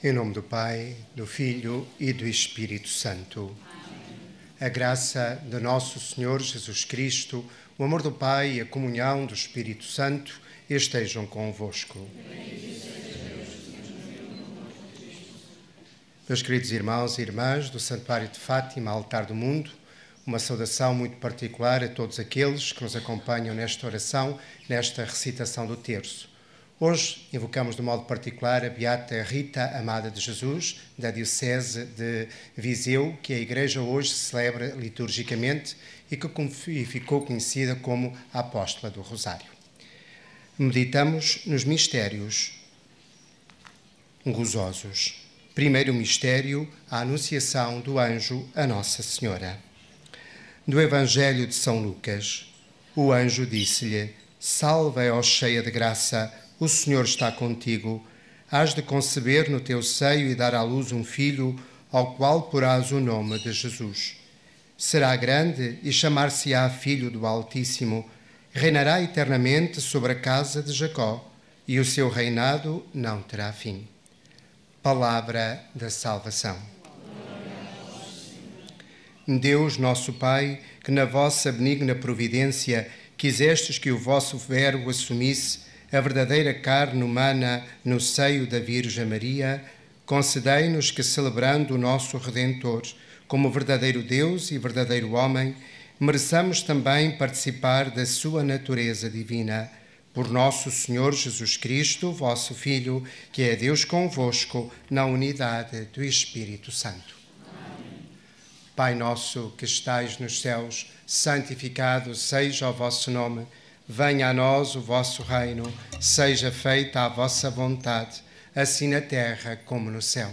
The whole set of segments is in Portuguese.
Em nome do Pai, do Filho e do Espírito Santo. A graça de nosso Senhor Jesus Cristo, o amor do Pai e a comunhão do Espírito Santo estejam convosco. Meus queridos irmãos e irmãs do Santuário de Fátima, Altar do Mundo, uma saudação muito particular a todos aqueles que nos acompanham nesta oração, nesta recitação do terço. Hoje invocamos de modo particular a Beata Rita Amada de Jesus, da Diocese de Viseu, que a Igreja hoje celebra liturgicamente e que ficou conhecida como a Apóstola do Rosário. Meditamos nos mistérios gozosos. Primeiro mistério, a Anunciação do Anjo a Nossa Senhora. Do Evangelho de São Lucas, o anjo disse-lhe: Salve, ó cheia de graça, o Senhor está contigo. Hás de conceber no teu seio e dar à luz um filho, ao qual porás o nome de Jesus. Será grande e chamar-se-á Filho do Altíssimo. Reinará eternamente sobre a casa de Jacó, e o seu reinado não terá fim. Palavra da salvação. Deus, nosso Pai, que na vossa benigna providência quisestes que o vosso Verbo assumisse a verdadeira carne humana no seio da Virgem Maria, concedei-nos que, celebrando o nosso Redentor como verdadeiro Deus e verdadeiro homem, mereçamos também participar da sua natureza divina. Por nosso Senhor Jesus Cristo, vosso Filho, que é Deus convosco, na unidade do Espírito Santo. Amém. Pai nosso que estais nos céus, santificado seja o vosso nome. Venha a nós o vosso reino, seja feita a vossa vontade, assim na terra como no céu.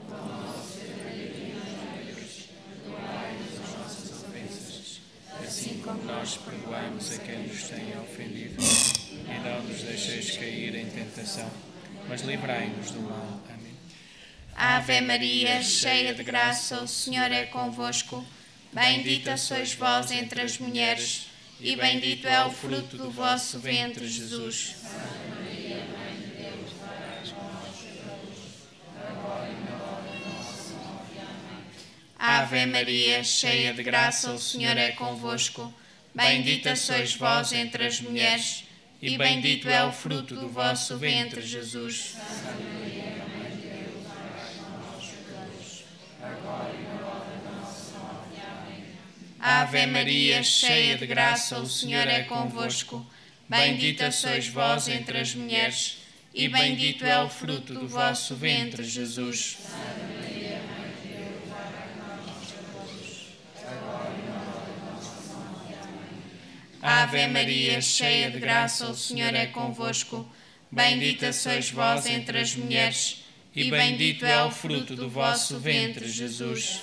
Assim como nós perdoamos a quem nos tem ofendido, e não nos deixeis cair em tentação, mas livrai-nos do mal. Amém. Ave Maria, cheia de graça, o Senhor é convosco. Bendita sois vós entre as mulheres, e bendito é o fruto do vosso ventre, Jesus. Santa Maria, Mãe de Deus, rogai por nós, pecadores, agora e na hora da nossa morte. Amém. Ave Maria, cheia de graça, o Senhor é convosco. Bendita sois vós entre as mulheres, e bendito é o fruto do vosso ventre, Jesus. Santa Maria, Mãe de Deus, rogai por nós, pecadores, agora e na hora da nossa morte. Amém. Ave Maria, cheia de graça, o Senhor é convosco. Bendita sois vós entre as mulheres, e bendito é o fruto do vosso ventre, Jesus. Santa Maria, Mãe de Deus, rogai por nós, pecadores, agora e na hora da nossa morte. Amém. Ave Maria, cheia de graça, o Senhor é convosco. Bendita sois vós entre as mulheres, e bendito é o fruto do vosso ventre, Jesus.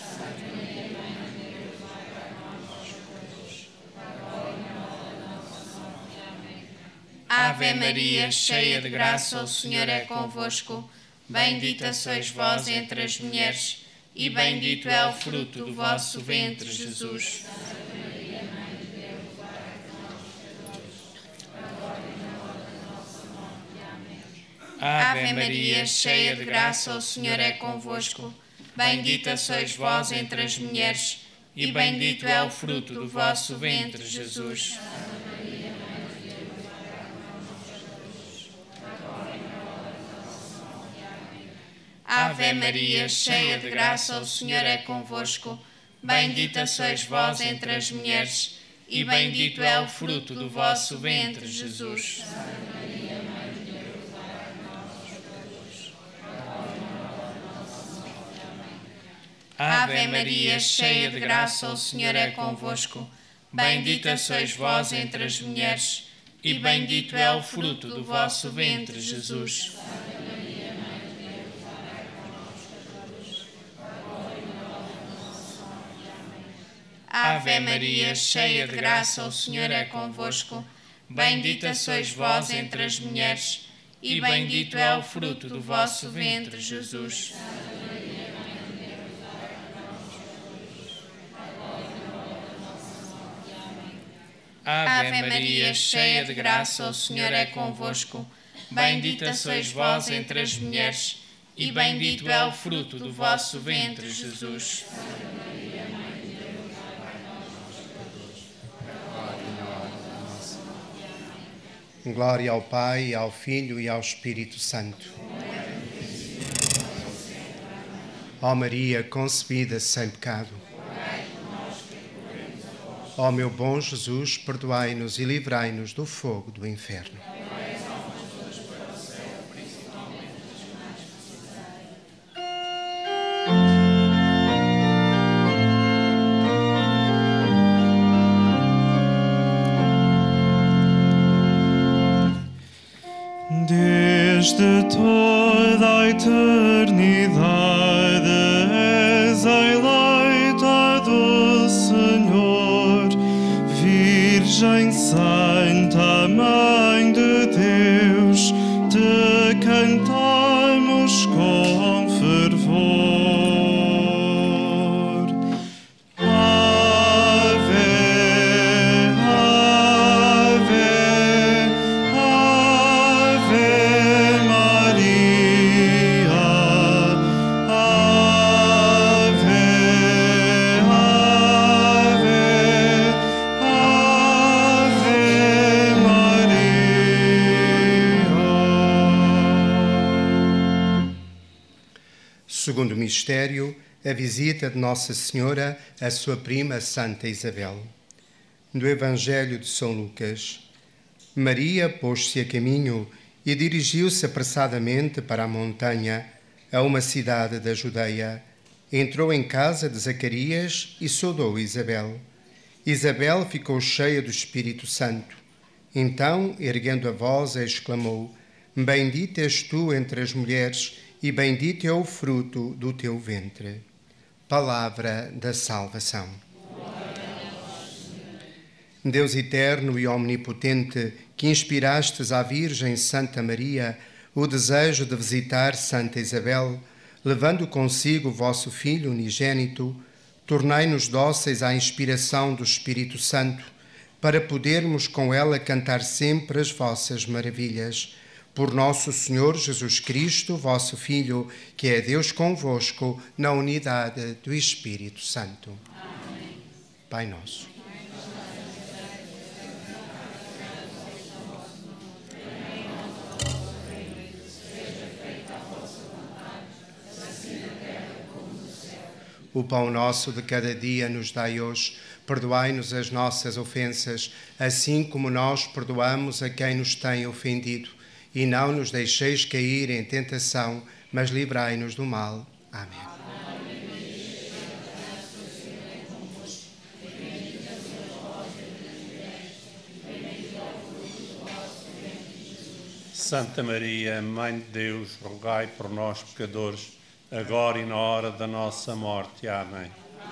Ave Maria, cheia de graça, o Senhor é convosco. Bendita sois vós entre as mulheres, e bendito é o fruto do vosso ventre, Jesus. Ave Maria, cheia de graça, o Senhor é convosco. Bendita sois vós entre as mulheres, e bendito é o fruto do vosso ventre, Jesus. Ave Maria, cheia de graça, o Senhor é convosco. Bendita sois vós entre as mulheres, e bendito é o fruto do vosso ventre, Jesus. Ave Maria, cheia de graça, o Senhor é convosco. Bendita sois vós entre as mulheres, e bendito é o fruto do vosso ventre, Jesus. Ave Maria, cheia de graça, o Senhor é convosco. Bendita sois vós entre as mulheres, e bendito é o fruto do vosso ventre, Jesus. Ave Maria, cheia de graça, o Senhor é convosco. Bendita sois vós entre as mulheres, e bendito é o fruto do vosso ventre, Jesus. Glória ao Pai, ao Filho e ao Espírito Santo. Ó Maria, concebida sem pecado. Ó meu bom Jesus, perdoai-nos e livrai-nos do fogo do inferno. Desde toda a eternidade és a eleita do Senhor, Virgem Santa, Mãe de Deus, te cantamos com fervor. Segundo mistério, a visita de Nossa Senhora à sua prima Santa Isabel. Do Evangelho de São Lucas. Maria pôs-se a caminho e dirigiu-se apressadamente para a montanha, a uma cidade da Judeia. Entrou em casa de Zacarias e saudou Isabel. Isabel ficou cheia do Espírito Santo. Então, erguendo a voz, exclamou: Bendita és tu entre as mulheres, e bendito é o fruto do teu ventre. Palavra da salvação. Deus eterno e omnipotente, que inspirastes à Virgem Santa Maria o desejo de visitar Santa Isabel, levando consigo o vosso Filho unigênito, tornai-nos dóceis à inspiração do Espírito Santo, para podermos com ela cantar sempre as vossas maravilhas. Por nosso Senhor Jesus Cristo, vosso Filho, que é Deus convosco, na unidade do Espírito Santo. Amém. Pai nosso. O pão nosso de cada dia nos dai hoje. Perdoai-nos as nossas ofensas, assim como nós perdoamos a quem nos tem ofendido. E não nos deixeis cair em tentação, mas livrai-nos do mal. Amém. Santa Maria, Mãe de Deus, rogai por nós, pecadores, agora e na hora da nossa morte. Amém.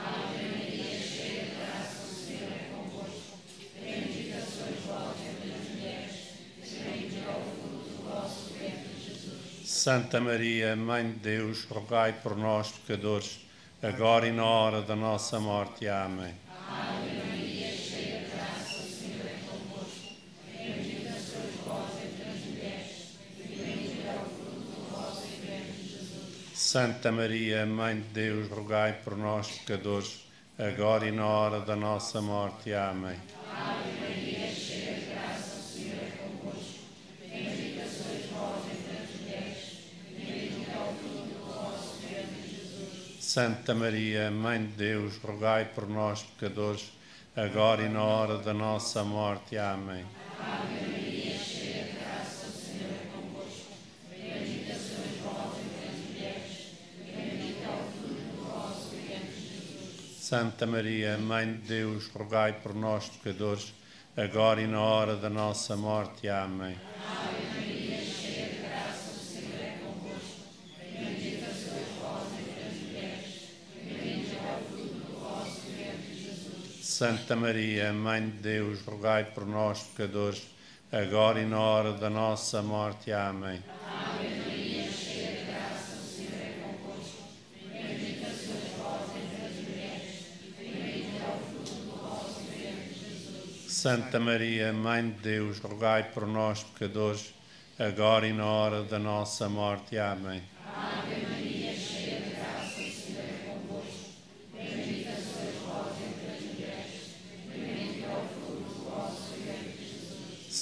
Santa Maria, Mãe de Deus, rogai por nós, pecadores, agora e na hora da nossa morte. Amém. Ave Maria, cheia de graça, o Senhor é convosco. Bendita sois vós entre as mulheres, e bendito é o fruto do vosso ventre, Jesus. Santa Maria, Mãe de Deus, rogai por nós, pecadores, agora e na hora da nossa morte. Amém. Ave Maria, cheia de graça, o Senhor é convosco. Bendita sois vós entre as mulheres, e bendito é o fruto do vosso ventre, Jesus. Santa Maria, Mãe de Deus, rogai por nós, pecadores, agora e na hora da nossa morte. Amém. Ave Maria, cheia de graça, o Senhor é convosco. Bendita sois vós entre as mulheres, e bendito é o fruto do vosso ventre, Jesus. Santa Maria, Mãe de Deus, rogai por nós, pecadores, agora e na hora da nossa morte. Amém. Ave Maria, cheia de graça, o Senhor é convosco. Bendita sois vós entre as mulheres, e bendito é o fruto do vosso ventre, Jesus. Santa Maria, Mãe de Deus, rogai por nós, pecadores, agora e na hora da nossa morte. Amém. Ave Maria, cheia de graça, o Senhor é convosco. Bendita sois vós entre as mulheres, e bendito é o fruto do vosso ventre, Jesus. Santa Maria, Mãe de Deus, rogai por nós, pecadores, agora e na hora da nossa morte. Amém. Ave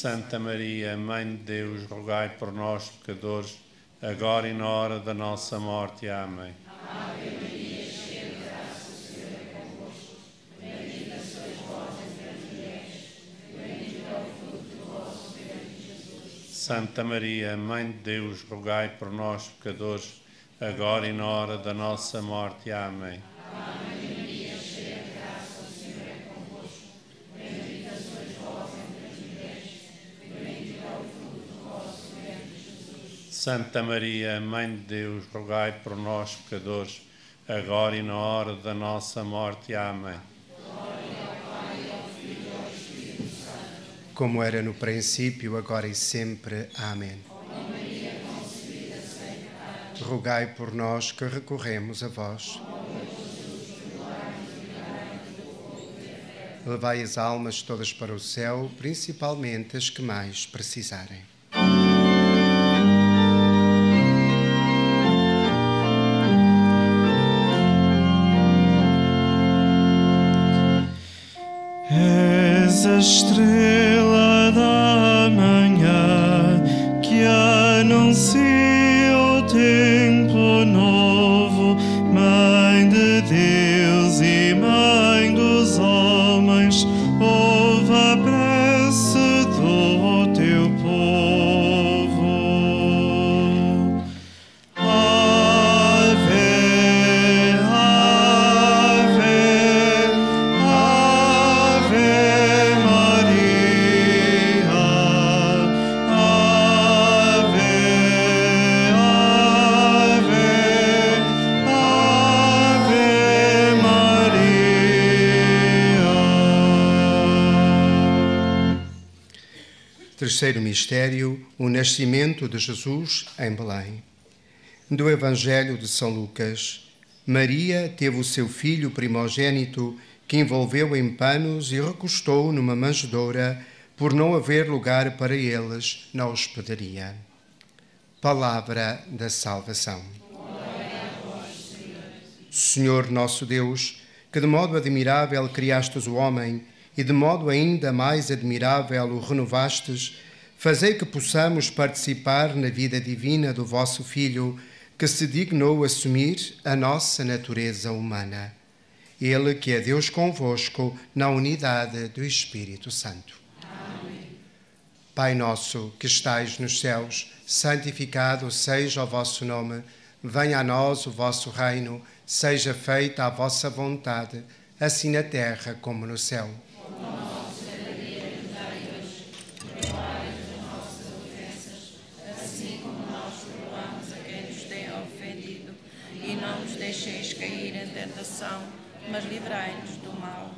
Santa Maria, Mãe de Deus, rogai por nós, pecadores, agora e na hora da nossa morte. Amém. Ave Maria, cheia de graça, o Senhor é convosco. Bendita sois vós entre as mulheres, bendito é o fruto do vosso ventre, Jesus. Santa Maria, Mãe de Deus, rogai por nós, pecadores, agora e na hora da nossa morte. Amém. Ave Maria, cheia de graça, o Senhor é convosco. Bendita sois vós entre as mulheres, bendito é o fruto do vosso ventre, Jesus. Santa Maria, Mãe de Deus, rogai por nós, pecadores, agora e na hora da nossa morte. Amém. Como era no princípio, agora e sempre. Amém. Rogai por nós que recorremos a vós. Levai as almas todas para o céu, principalmente as que mais precisarem. És a estrela da manhã que anuncia o tempo novo, Mãe de Deus e Mãe dos homens, ouve a prece do teu povo. Ave, Ave, Ave Maria, Ave, Ave, Ave Maria. Terceiro mistério, o nascimento de Jesus em Belém. Do Evangelho de São Lucas. Maria teve o seu filho primogênito, que envolveu em panos e recostou numa manjedoura, por não haver lugar para eles na hospedaria. Palavra da salvação. Senhor nosso Deus, que de modo admirável criastes o homem e de modo ainda mais admirável o renovastes, fazei que possamos participar na vida divina do vosso Filho, que se dignou assumir a nossa natureza humana. Ele que é Deus convosco, na unidade do Espírito Santo. Amém. Pai nosso, que estais nos céus, santificado seja o vosso nome. Venha a nós o vosso reino, seja feita a vossa vontade, assim na terra como no céu. E não nos deixeis cair em tentação, mas livrai-nos do mal.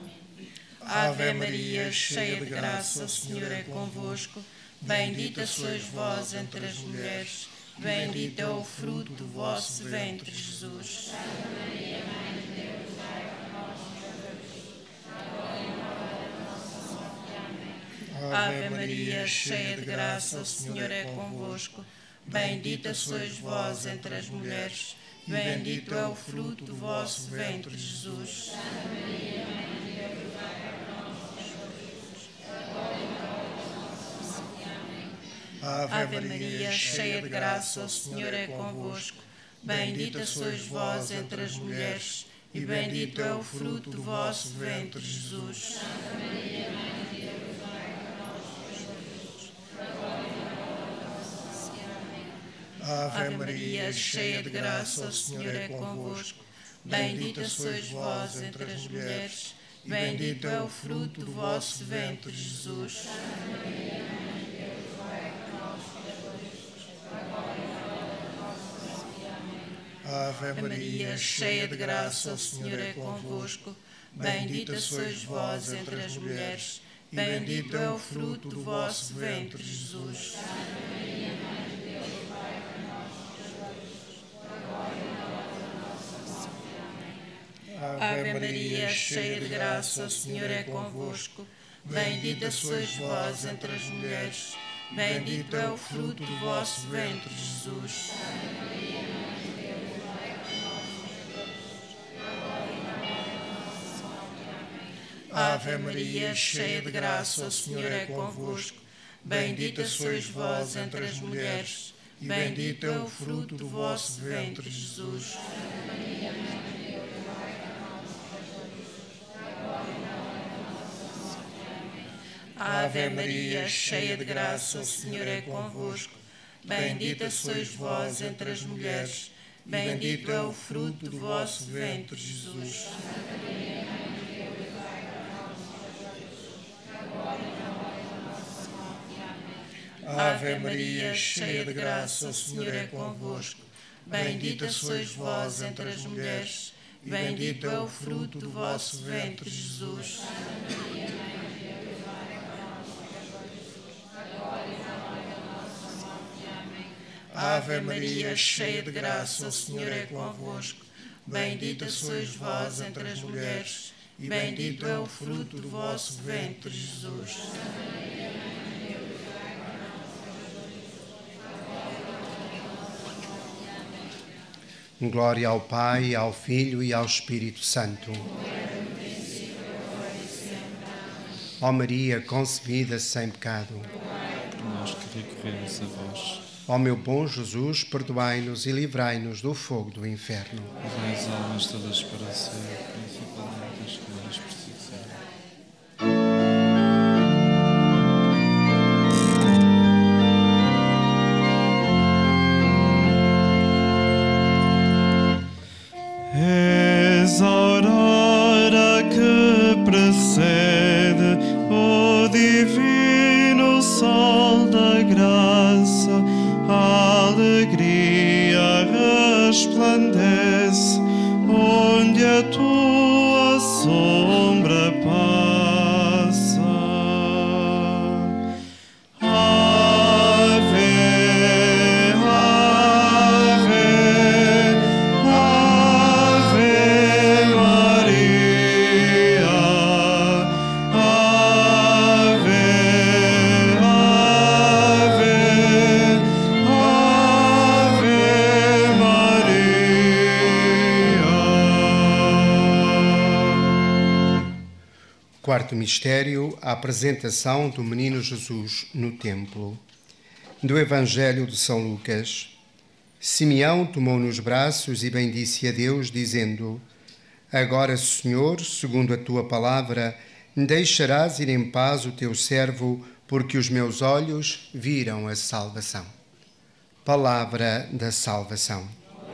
Ave Maria, cheia de graça, o Senhor é convosco. Bendita sois vós entre as mulheres, bendito é o fruto do vosso ventre, Jesus. Santa Maria, Mãe de Deus, rogai por nós, pecadores, agora e na hora da nossa morte. Amém. Ave Maria, cheia de graça, o Senhor é convosco. Bendita sois vós entre as mulheres, bendito é o fruto do vosso ventre, Jesus. Santa Maria, Mãe de Deus, rogai por nós, pecadores, agora e na hora da nossa morte. Amém. Ave Maria, cheia de graça, o Senhor é convosco. Bendita sois vós entre as mulheres, e bendito é o fruto do vosso ventre, Jesus. Santa Maria, Mãe de Deus, rogai por nós, pecadores, agora e na hora da nossa morte. Amém. Ave Maria, cheia de graça, o Senhor é convosco. Bendita sois vós entre as mulheres, bendito é o fruto do vosso ventre, Jesus. Santa Maria, Mãe de Deus, rogai por nós, pecadores, agora e na hora da nossa morte. Amém. Ave Maria, cheia de graça, o Senhor é convosco. Bendita sois vós entre as mulheres, bendito é o fruto do vosso ventre, Jesus. Santa Maria, Mãe de Deus, rogai por nós, pecadores, agora e na hora da nossa morte. Amém. Ave Maria, cheia de graça, o Senhor é convosco. Bendita sois vós entre as mulheres, bendito é o fruto do vosso ventre, Jesus. Santa Maria, Mãe de Deus, rogai por nós, pecadores, agora e na hora da nossa morte. Amém. Ave Maria, cheia de graça, o Senhor é convosco. Bendita sois vós entre as mulheres, e bendito é o fruto do vosso ventre, Jesus. Ave Maria, cheia de graça, o Senhor é convosco. Bendita sois vós entre as mulheres, bendito é o fruto do vosso ventre, Jesus. Ave Maria, cheia de graça, o Senhor é convosco. Bendita sois vós entre as mulheres, bendito é o fruto do vosso ventre, Jesus. Ave Maria, cheia de graça, o Senhor é convosco. Bendita sois vós entre as mulheres, e bendito é o fruto do vosso ventre, Jesus. Glória ao Pai, ao Filho e ao Espírito Santo. Ó Maria, concebida sem pecado. Por nós que recorremos a vós. Ó meu bom Jesus, perdoai-nos e livrai-nos do fogo do inferno. Levai as almas todas para o céu, principalmente as que mais precisarem. És a aurora que precede o divino sol da graça, a alegria resplandece onde a tua sombra passa. Ave, Ave, Ave Maria, Ave, Ave, Ave Maria. Quarto mistério, a apresentação do menino Jesus no templo. Do Evangelho de São Lucas. Simeão tomou nos braços e bendisse a Deus, dizendo: Agora, Senhor, segundo a tua palavra, deixarás ir em paz o teu servo, porque os meus olhos viram a salvação. Palavra da salvação.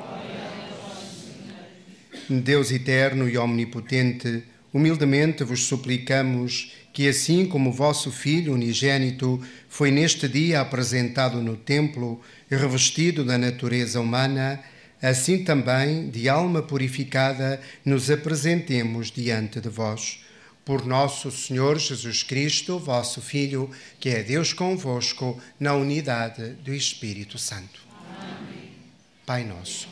Deus eterno e omnipotente, humildemente vos suplicamos que, assim como o vosso Filho unigênito foi neste dia apresentado no templo, revestido da natureza humana, assim também, de alma purificada, nos apresentemos diante de vós. Por nosso Senhor Jesus Cristo, vosso Filho, que é Deus convosco, na unidade do Espírito Santo. Amém. Pai nosso.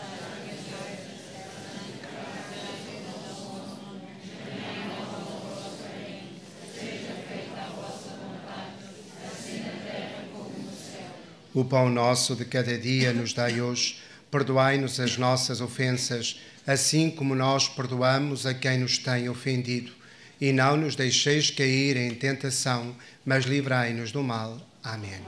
O pão nosso de cada dia nos dai hoje. Perdoai-nos as nossas ofensas, assim como nós perdoamos a quem nos tem ofendido. E não nos deixeis cair em tentação, mas livrai-nos do mal. Amém.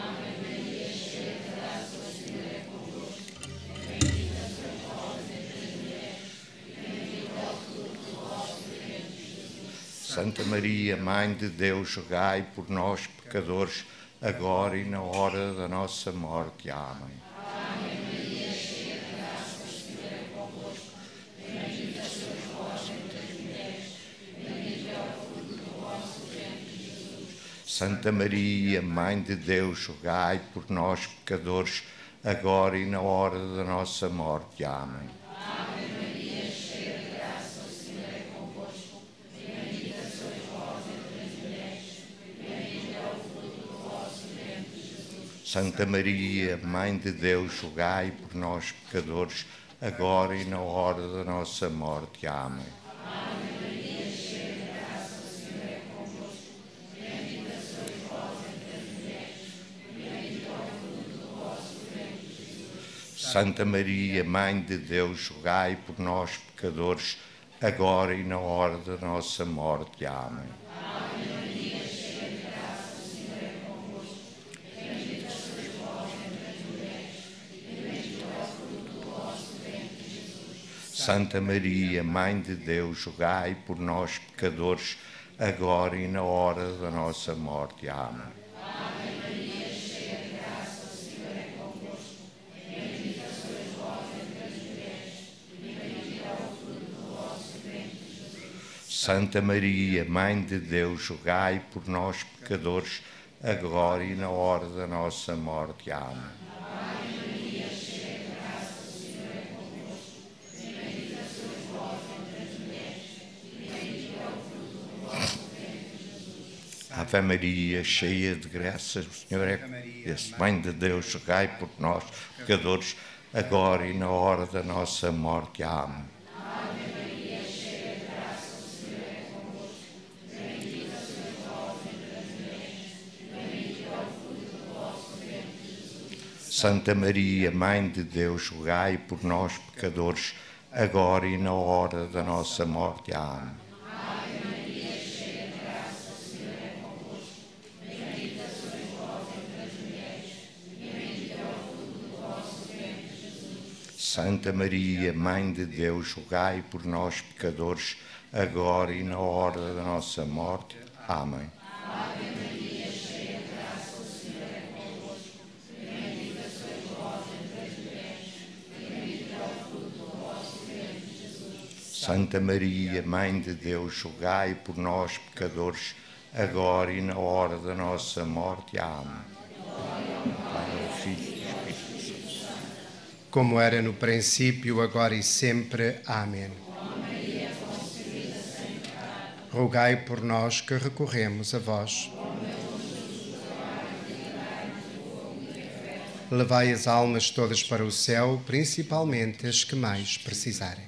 Santa Maria, Mãe de Deus, rogai por nós, pecadores, agora e na hora da nossa morte. Amém. Ave Maria, cheia de graça, o Senhor é convosco. Bendita sois vós entre as mulheres, bendito é o fruto do vosso ventre, Jesus. Santa Maria, Mãe de Deus, rogai por nós, pecadores, agora e na hora da nossa morte. Amém. Ave Maria, cheia de graça, o Senhor é convosco. Bendita sois vós entre as mulheres, bendito é o fruto do vosso ventre, Jesus. Santa Maria, Mãe de Deus, rogai por nós, pecadores, agora e na hora da nossa morte. Amém. Ave Maria, cheia de graça, o Senhor é convosco. Bendita sois vós entre as mulheres, bendito é o fruto do vosso ventre, Jesus. Santa Maria, Mãe de Deus, rogai por nós, pecadores, agora e na hora da nossa morte. Amém. Ave Maria, cheia de graça, o Senhor é convosco. Santa Maria, Mãe de Deus, rogai por nós, pecadores, agora e na hora da nossa morte. Amém. Ave Maria, cheia de graça, o Senhor é convosco. Bendita sois vós entre as mulheres, e bendito é o fruto do vosso ventre, Jesus. Santa Maria, Mãe de Deus, rogai por nós, pecadores, agora e na hora da nossa morte. Amém. Ave Maria, cheia de graça, o Senhor é convosco. Bendita sois vós entre as mulheres, e bendito é o fruto do vosso ventre, Jesus. Ave Maria, cheia de graça, o Senhor é convosco. Mãe de Deus, rogai por nós, pecadores, agora e na hora da nossa morte. Amém. Ave Maria, cheia de graça, o Senhor é convosco. Bendita sois vós entre as mulheres, e bendito é o fruto do vosso ventre, Jesus. Santa Maria, Mãe de Deus, rogai por nós, pecadores, agora e na hora da nossa morte. Amém. Ave Maria, cheia de graça, o Senhor é convosco. Bendita sois vós entre as mulheres, e bendito é o fruto do vosso ventre, Jesus. Santa Maria, Mãe de Deus, rogai por nós, pecadores, agora e na hora da nossa morte. Amém. Ave Maria, cheia de graça, o Senhor é convosco. Bendita sois vós entre as mulheres, e bendito é o fruto do vosso ventre, Jesus. Santa Maria, Mãe de Deus, rogai por nós, pecadores, agora e na hora da nossa morte. Amém. Pai, ao Filho e ao Espírito Santo. Como era no princípio, agora e sempre. Amém. Rogai por nós que recorremos a vós. Levai as almas todas para o céu, principalmente as que mais precisarem.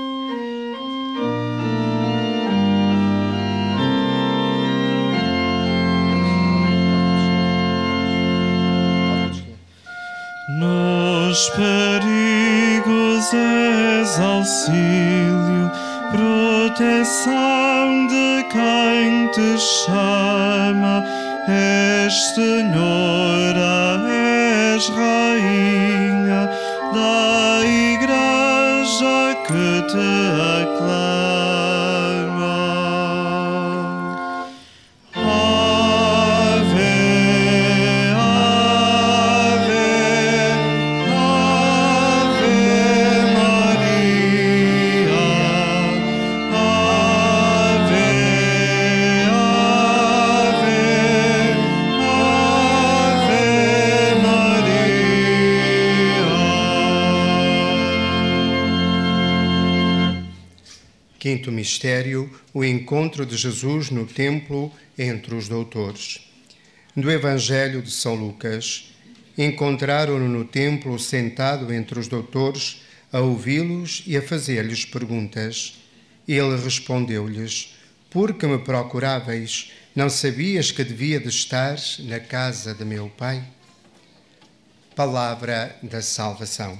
Nos perigos és auxílio, proteção de quem te chama. És Senhora, és Rainha da Igreja que te aclama. Ave, Ave, Ave Maria. Ave, Ave, Ave Maria. Quinto mistério, o encontro de Jesus no templo entre os doutores. Do Evangelho de São Lucas, encontraram-no no templo sentado entre os doutores, a ouvi-los e a fazer-lhes perguntas. Ele respondeu-lhes: Por que me procuráveis? Não sabias que devia de estar na casa de meu Pai? Palavra da salvação.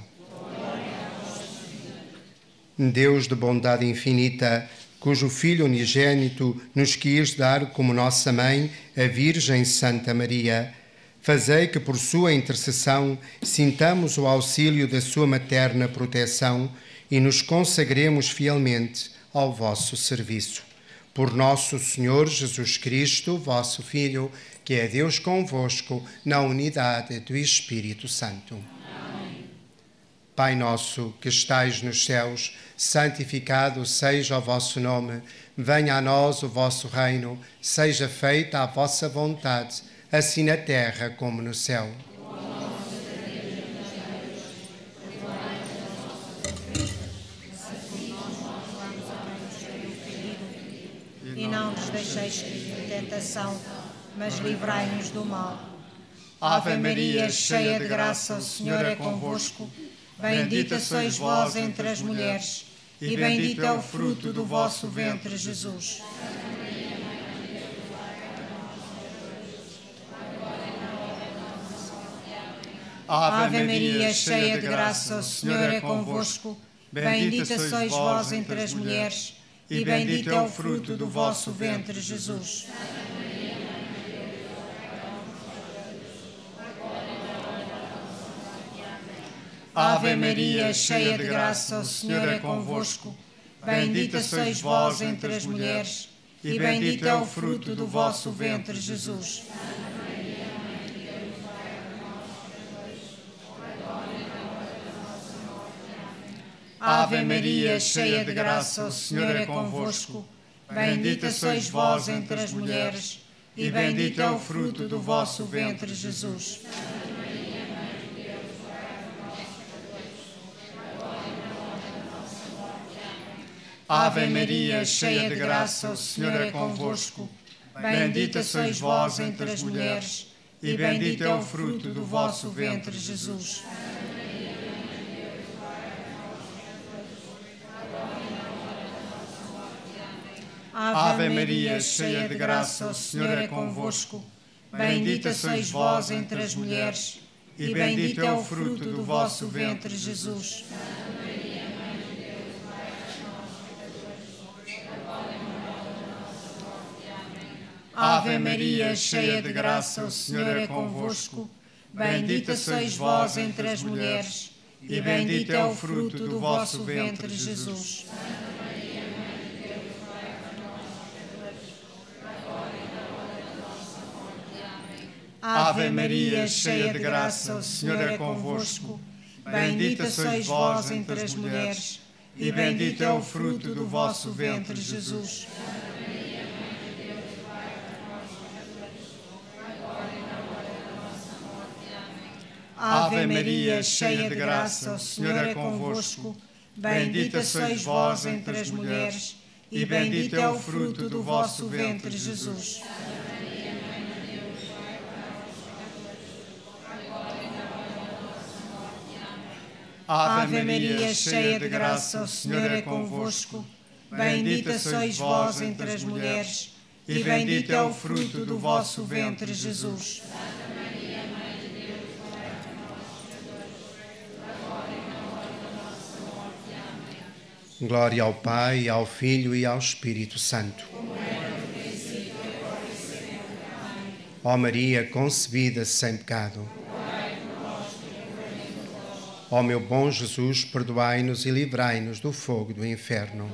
Deus de bondade infinita, cujo Filho unigênito nos quis dar como nossa Mãe, a Virgem Santa Maria, fazei que por sua intercessão sintamos o auxílio da sua materna proteção e nos consagremos fielmente ao vosso serviço. Por nosso Senhor Jesus Cristo, vosso Filho, que é Deus convosco, na unidade do Espírito Santo. Pai nosso, que estais nos céus, santificado seja o vosso nome. Venha a nós o vosso reino. Seja feita a vossa vontade, assim na terra como no céu. E não nos deixeis cair em tentação, mas livrai-nos do mal. Ave Maria, cheia de graça, o Senhor é convosco. Bendita sois vós entre as mulheres, e bendito é o fruto do vosso ventre, Jesus. Ave Maria, cheia de graça, o Senhor é convosco. Bendita sois vós entre as mulheres, e bendito é o fruto do vosso ventre, Jesus. Ave Maria, cheia de graça, o Senhor é convosco. Bendita sois vós entre as mulheres, e bendito é o fruto do vosso ventre, Jesus. Ave Maria, cheia de graça, o Senhor é convosco. Bendita sois vós entre as mulheres, e bendito é o fruto do vosso ventre, Jesus. Ave Maria, cheia de graça, o Senhor é convosco. Bendita sois vós entre as mulheres, e bendito é o fruto do vosso ventre, Jesus. Ave Maria, cheia de graça, o Senhor é convosco. Bendita sois vós entre as mulheres, e bendito é o fruto do vosso ventre, Jesus. Ave Maria, cheia de graça, o Senhor é convosco. Bendita sois vós entre as mulheres, e bendito é o fruto do vosso ventre, Jesus. Ave Maria, cheia de graça, o Senhor é convosco. Bendita sois vós entre as mulheres, e bendito é o fruto do vosso ventre, Jesus. Ave Maria, cheia de graça, o Senhor é convosco. Bendita sois vós entre as mulheres, e bendito é o fruto do vosso ventre, Jesus. Ave Maria, cheia de graça, o Senhor é convosco. Bendita sois vós entre as mulheres, e bendito é o fruto do vosso ventre, Jesus. Glória ao Pai, ao Filho e ao Espírito Santo. Ó Maria, concebida sem pecado. Ó meu bom Jesus, perdoai-nos e livrai-nos do fogo do inferno.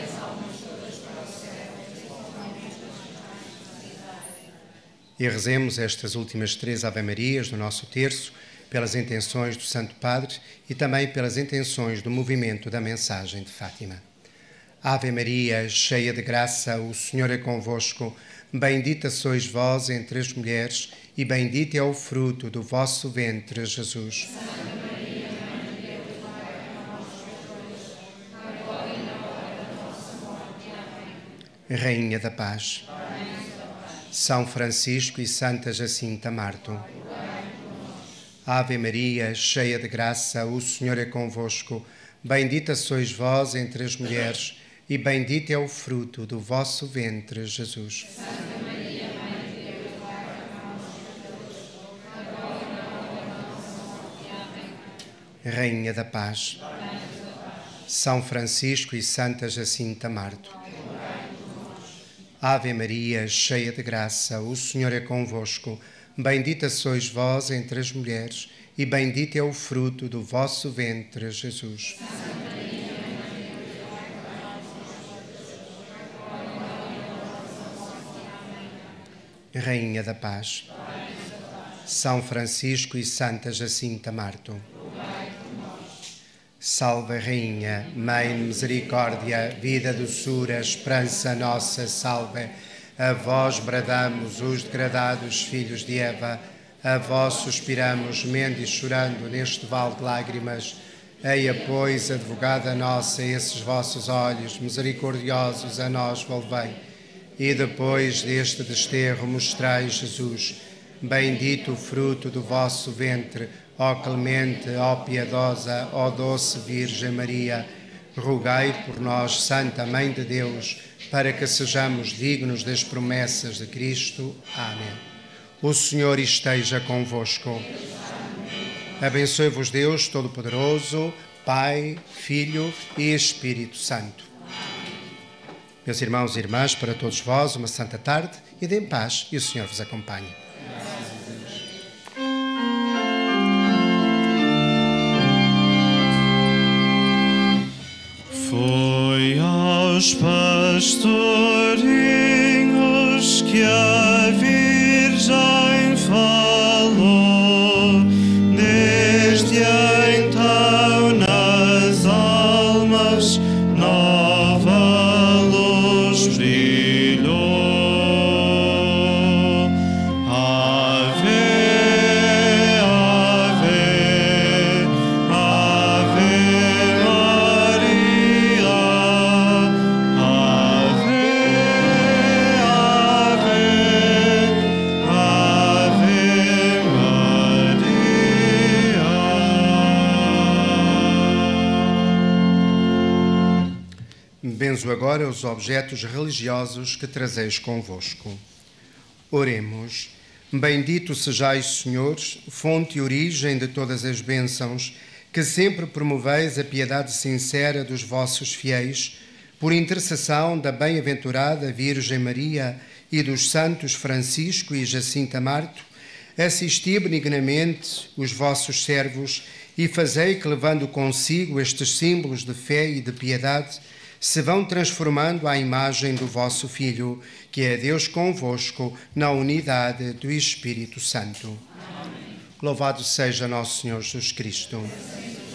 E rezemos estas últimas 3 Ave-Marias do nosso terço, pelas intenções do Santo Padre e também pelas intenções do movimento da mensagem de Fátima. Ave Maria, cheia de graça, o Senhor é convosco. Bendita sois vós entre as mulheres, e bendito é o fruto do vosso ventre, Jesus. Rainha da Paz, São Francisco e Santa Jacinta Marto. Ave Maria, cheia de graça, o Senhor é convosco. Bendita sois vós entre as mulheres, e bendito é o fruto do vosso ventre, Jesus. Rainha da Paz, São Francisco e Santa Jacinta Marto. Ave Maria, cheia de graça, o Senhor é convosco. Bendita sois vós entre as mulheres, e bendito é o fruto do vosso ventre, Jesus. Rainha da Paz, São Francisco e Santa Jacinta Marto. Salve, Rainha, Mãe de Misericórdia, vida, doçura, esperança nossa, salve. A vós bradamos, os degradados filhos de Eva, a vós suspiramos, gemendo e chorando neste vale de lágrimas. Eia, pois, advogada nossa, esses vossos olhos misericordiosos a nós volvei. E depois deste desterro mostrai Jesus, bendito o fruto do vosso ventre, ó clemente, ó piedosa, ó doce Virgem Maria. Rogai por nós, Santa Mãe de Deus, para que sejamos dignos das promessas de Cristo. Amém. O Senhor esteja convosco. Abençoe-vos Deus Todo-Poderoso, Pai, Filho e Espírito Santo. Meus irmãos e irmãs, para todos vós, uma santa tarde e de paz, e o Senhor vos acompanhe. dos pastorinhos que a Virgem falou, desde então nas almas nova luz brilhou. Ave, ave, ave Maria, ave, ave, ave Maria. Benzo agora os objetos religiosos que trazeis convosco. Oremos. Bendito sejais, Senhor, fonte e origem de todas as bênçãos, que sempre promoveis a piedade sincera dos vossos fiéis, por intercessão da bem-aventurada Virgem Maria e dos santos Francisco e Jacinta Marto, assisti benignamente os vossos servos e fazei que, levando consigo estes símbolos de fé e de piedade, se vão transformando à imagem do vosso Filho, que é Deus convosco, na unidade do Espírito Santo. Amém. Louvado seja nosso Senhor Jesus Cristo.